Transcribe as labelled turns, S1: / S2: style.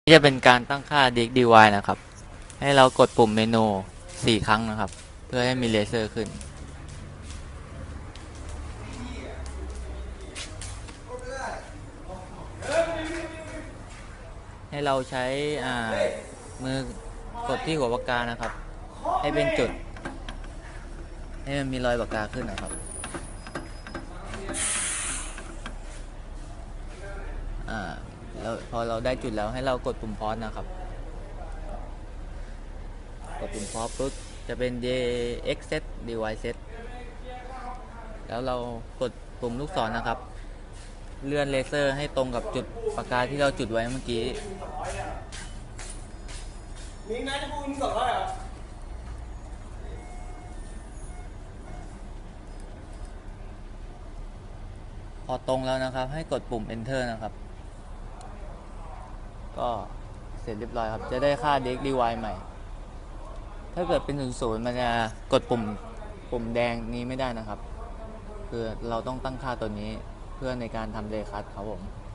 S1: จะเป็นการตั้งค่า DXDY นะครับให้เรากดปุ่มเมนู4 ครั้งนะครับเพื่อให้มีเลเซอร์ขึ้นให้เราใช้มือกดที่หัวปากกานะครับให้เป็นจุดให้มันมีรอยปากกาขึ้นนะครับแล้วพอเราได้จุดแล้วให้เรากดปุ่มพอสนะครับกดปุ่มพอสปุ๊บจะเป็น DX set DY set แล้วเรากดปุ่มลูกศรนะครับเลื่อนเลเซอร์ให้ตรงกับจุดปากกาที่เราจุดไว้เมื่อกี้มีนายจะพูด200เหรอพอตรงแล้วนะครับให้กดปุ่ม enter นะครับก็เสร็จเรียบร้อยครับจะได้ค่า DXDY ใหม่ถ้าเกิดเป็น00มันจะกดปุ่มแดงนี้ไม่ได้นะครับคือเราต้องตั้งค่าตัวนี้เพื่อในการทำเรคัสครับผม